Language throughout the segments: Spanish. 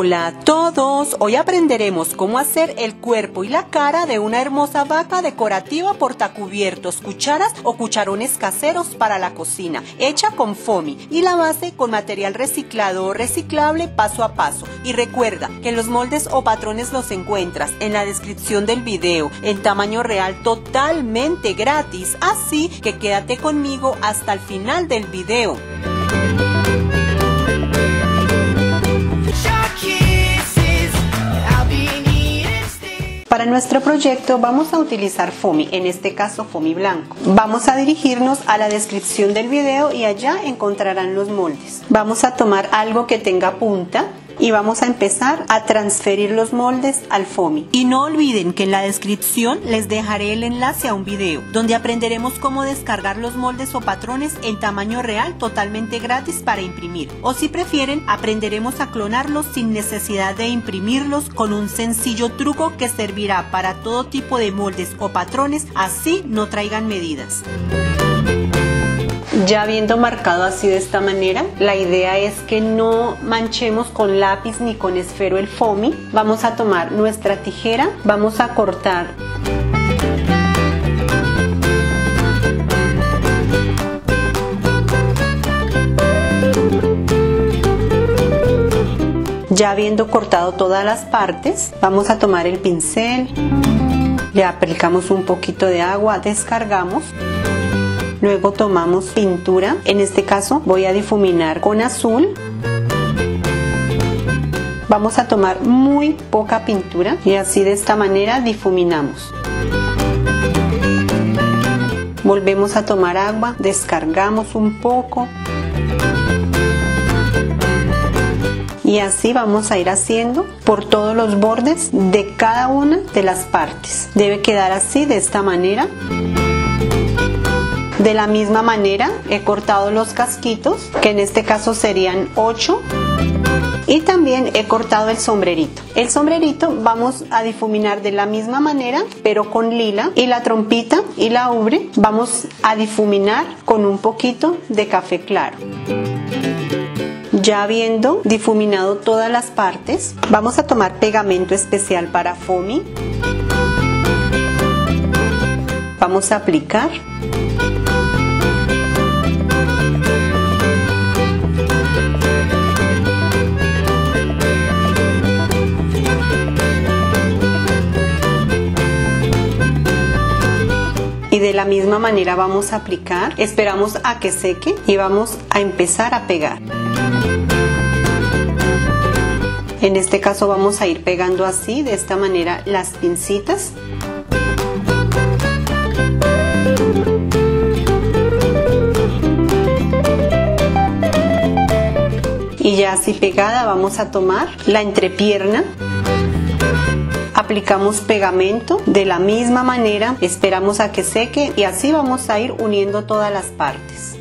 Hola a todos, hoy aprenderemos cómo hacer el cuerpo y la cara de una hermosa vaca decorativa portacubiertos, cucharas o cucharones caseros para la cocina, hecha con foamy y la base con material reciclado o reciclable paso a paso. Y recuerda que los moldes o patrones los encuentras en la descripción del video en tamaño real totalmente gratis, así que quédate conmigo hasta el final del video. Para nuestro proyecto vamos a utilizar foamy, en este caso foamy blanco. Vamos a dirigirnos a la descripción del video y allá encontrarán los moldes. Vamos a tomar algo que tenga punta y vamos a empezar a transferir los moldes al foamy. Y no olviden que en la descripción les dejaré el enlace a un video donde aprenderemos cómo descargar los moldes o patrones en tamaño real totalmente gratis para imprimir. O si prefieren, aprenderemos a clonarlos sin necesidad de imprimirlos con un sencillo truco que servirá para todo tipo de moldes o patrones, así no traigan medidas. Ya habiendo marcado así de esta manera, la idea es que no manchemos con lápiz ni con esfero el foamy. Vamos a tomar nuestra tijera, vamos a cortar ya habiendo cortado todas las partes, vamos a tomar el pincel, le aplicamos un poquito de agua, descargamos. Luego tomamos pintura, en este caso voy a difuminar con azul. Vamos a tomar muy poca pintura y así de esta manera difuminamos. Volvemos a tomar agua, descargamos un poco. Y así vamos a ir haciendo por todos los bordes de cada una de las partes. Debe quedar así de esta manera. De la misma manera he cortado los casquitos, que en este caso serían 8, y también he cortado el sombrerito. El sombrerito vamos a difuminar de la misma manera, pero con lila, y la trompita y la ubre vamos a difuminar con un poquito de café claro. Ya habiendo difuminado todas las partes, vamos a tomar pegamento especial para foamy. Vamos a aplicar. Y de la misma manera vamos a aplicar, esperamos a que seque y vamos a empezar a pegar. En este caso vamos a ir pegando así, de esta manera, las pincitas. Y ya así pegada vamos a tomar la entrepierna. Aplicamos pegamento de la misma manera, esperamos a que seque y así vamos a ir uniendo todas las partes.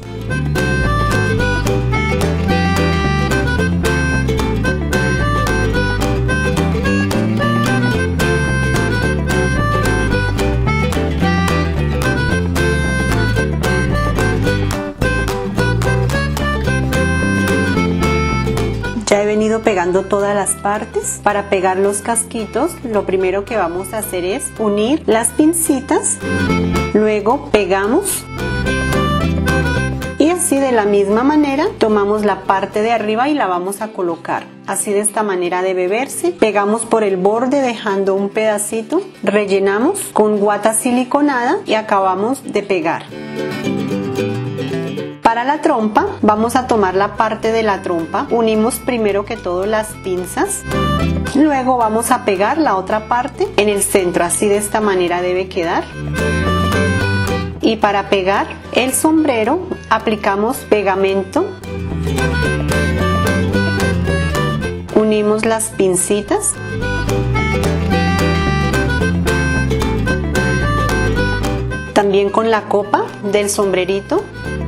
Ya he venido pegando todas las partes. Para pegar los casquitos, lo primero que vamos a hacer es unir las pincitas, luego pegamos y así de la misma manera tomamos la parte de arriba y la vamos a colocar. Así de esta manera debe verse. Pegamos por el borde dejando un pedacito, rellenamos con guata siliconada y acabamos de pegar. Para la trompa vamos a tomar la parte de la trompa, unimos primero que todo las pinzas, luego vamos a pegar la otra parte en el centro, así de esta manera debe quedar. Y para pegar el sombrero aplicamos pegamento, unimos las pincitas, también con la copa del sombrerito.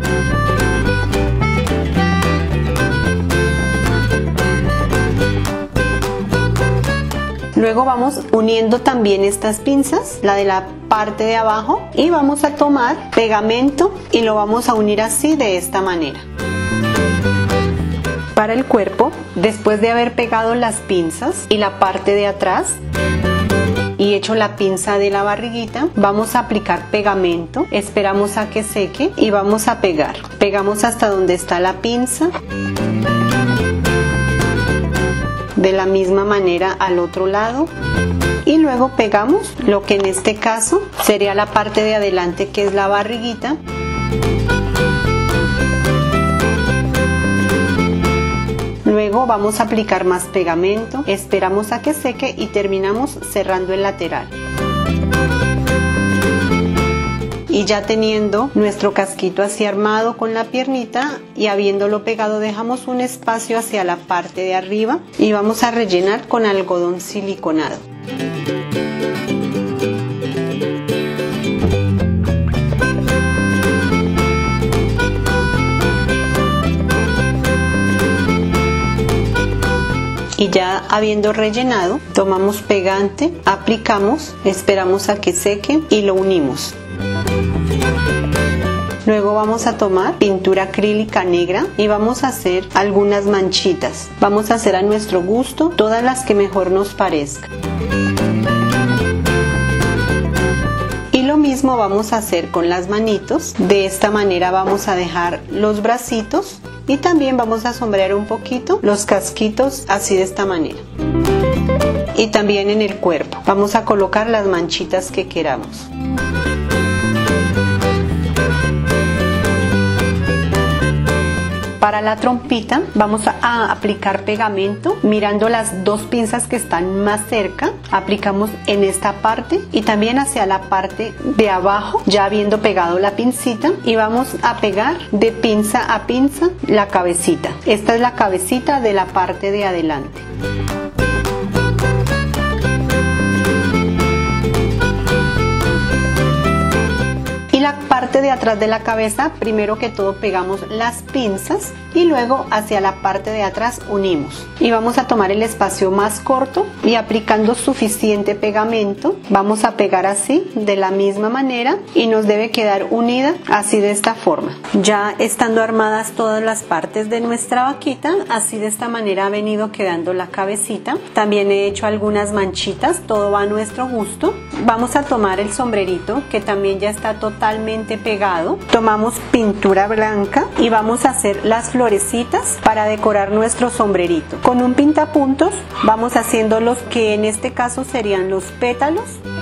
Luego vamos uniendo también estas pinzas, la de la parte de abajo, y vamos a tomar pegamento y lo vamos a unir así de esta manera. Para el cuerpo, después de haber pegado las pinzas y la parte de atrás y hecho la pinza de la barriguita, vamos a aplicar pegamento, esperamos a que seque y vamos a pegar. Pegamos hasta donde está la pinza. De la misma manera al otro lado. Y luego pegamos lo que en este caso sería la parte de adelante, que es la barriguita. Luego vamos a aplicar más pegamento, esperamos a que seque y terminamos cerrando el lateral. Y ya teniendo nuestro casquito así armado con la piernita y habiéndolo pegado, dejamos un espacio hacia la parte de arriba y vamos a rellenar con algodón siliconado. Y ya habiendo rellenado, tomamos pegante, aplicamos, esperamos a que seque y lo unimos. Luego vamos a tomar pintura acrílica negra y vamos a hacer algunas manchitas. Vamos a hacer a nuestro gusto todas las que mejor nos parezcan. Y lo mismo vamos a hacer con las manitos. De esta manera vamos a dejar los bracitos y también vamos a sombrear un poquito los casquitos así de esta manera. Y también en el cuerpo vamos a colocar las manchitas que queramos. Para la trompita vamos a aplicar pegamento mirando las dos pinzas que están más cerca. Aplicamos en esta parte y también hacia la parte de abajo, ya habiendo pegado la pincita, y vamos a pegar de pinza a pinza la cabecita. Esta es la cabecita de la parte de adelante. Y la parte de atrás de la cabeza, primero que todo pegamos las pinzas y luego hacia la parte de atrás unimos. Y vamos a tomar el espacio más corto y aplicando suficiente pegamento, vamos a pegar así de la misma manera y nos debe quedar unida así de esta forma. Ya estando armadas todas las partes de nuestra vaquita, así de esta manera ha venido quedando la cabecita. También he hecho algunas manchitas, todo va a nuestro gusto. Vamos a tomar el sombrerito que también ya está totalmente pegado. Tomamos pintura blanca y vamos a hacer las florecitas para decorar nuestro sombrerito. Con un pintapuntos vamos haciendo los que en este caso serían los pétalos.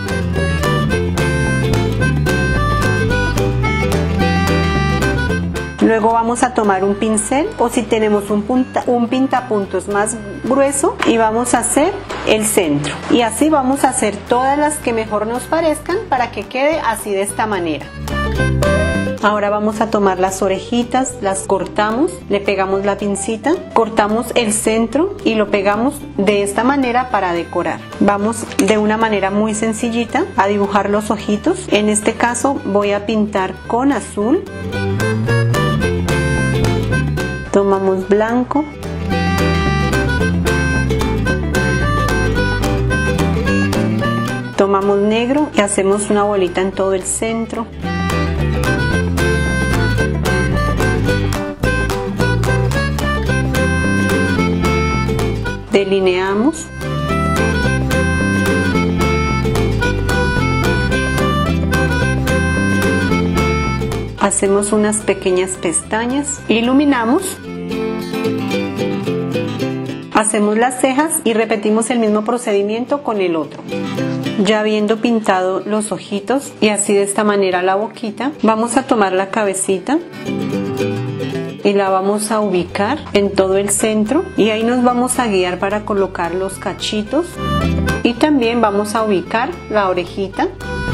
Luego vamos a tomar un pincel o si tenemos un pintapuntos más grueso y vamos a hacer el centro. Y así vamos a hacer todas las que mejor nos parezcan para que quede así de esta manera. Ahora vamos a tomar las orejitas, las cortamos, le pegamos la pincita, cortamos el centro y lo pegamos de esta manera para decorar. Vamos de una manera muy sencillita a dibujar los ojitos. En este caso voy a pintar con azul. Tomamos blanco. Tomamos negro y hacemos una bolita en todo el centro. Delineamos. Hacemos unas pequeñas pestañas, iluminamos, hacemos las cejas y repetimos el mismo procedimiento con el otro. Ya habiendo pintado los ojitos y así de esta manera la boquita, vamos a tomar la cabecita y la vamos a ubicar en todo el centro y ahí nos vamos a guiar para colocar los cachitos y también vamos a ubicar la orejita.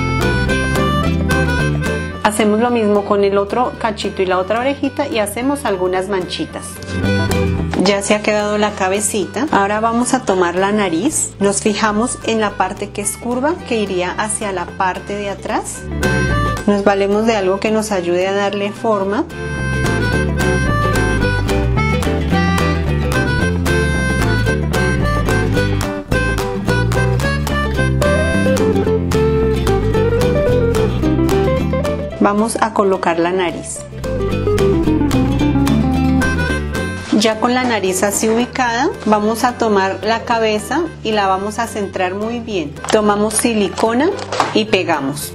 Hacemos lo mismo con el otro cachito y la otra orejita y hacemos algunas manchitas. Ya se ha quedado la cabecita. Ahora vamos a tomar la nariz. Nos fijamos en la parte que es curva, que iría hacia la parte de atrás. Nos valemos de algo que nos ayude a darle forma. Vamos a colocar la nariz. Ya con la nariz así ubicada, vamos a tomar la cabeza y la vamos a centrar muy bien. Tomamos silicona y pegamos.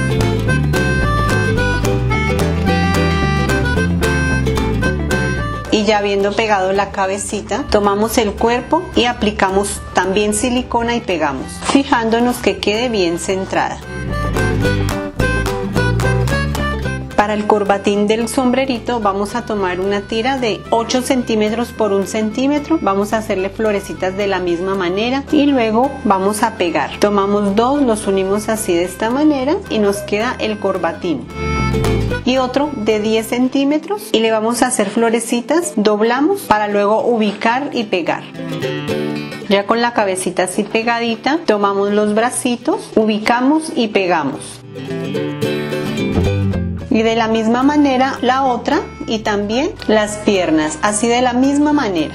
Y ya habiendo pegado la cabecita, tomamos el cuerpo y aplicamos también silicona y pegamos, fijándonos que quede bien centrada. Para el corbatín del sombrerito vamos a tomar una tira de 8 centímetros por 1 centímetro, vamos a hacerle florecitas de la misma manera y luego vamos a pegar. Tomamos dos, los unimos así de esta manera y nos queda el corbatín. Y otro de 10 centímetros y le vamos a hacer florecitas, doblamos para luego ubicar y pegar. Ya con la cabecita así pegadita, tomamos los bracitos, ubicamos y pegamos. Y de la misma manera la otra y también las piernas, así de la misma manera.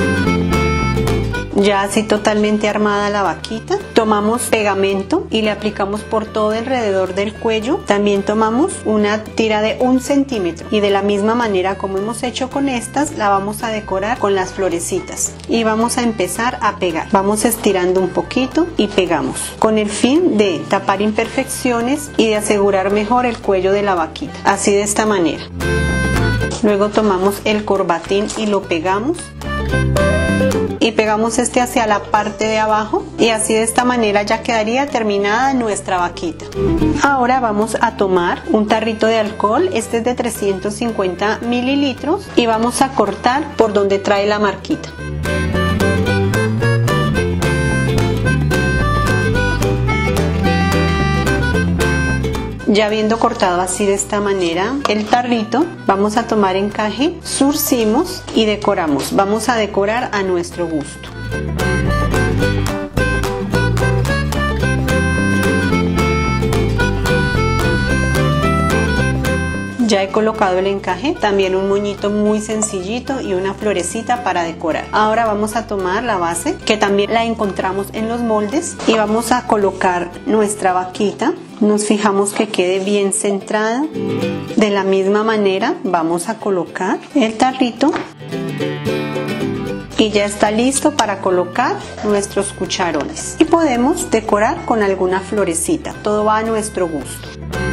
Ya así totalmente armada la vaquita, tomamos pegamento y le aplicamos por todo alrededor del cuello. También tomamos una tira de 1 centímetro y de la misma manera como hemos hecho con estas, la vamos a decorar con las florecitas y vamos a empezar a pegar. Vamos estirando un poquito y pegamos con el fin de tapar imperfecciones y de asegurar mejor el cuello de la vaquita, así de esta manera. Luego tomamos el corbatín y lo pegamos. Y pegamos este hacia la parte de abajo y así de esta manera ya quedaría terminada nuestra vaquita. Ahora vamos a tomar un tarrito de alcohol, este es de 350 mililitros y vamos a cortar por donde trae la marquita. Ya habiendo cortado así de esta manera el tarrito, vamos a tomar encaje, zurcimos y decoramos. Vamos a decorar a nuestro gusto. Ya he colocado el encaje, también un moñito muy sencillito y una florecita para decorar. Ahora vamos a tomar la base, que también la encontramos en los moldes, y vamos a colocar nuestra vaquita. Nos fijamos que quede bien centrada. De la misma manera vamos a colocar el tarrito y ya está listo para colocar nuestros cucharones. Y podemos decorar con alguna florecita, todo va a nuestro gusto.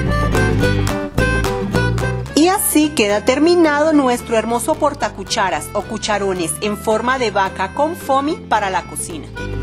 Y así queda terminado nuestro hermoso portacucharas o cucharones en forma de vaca con foamy para la cocina.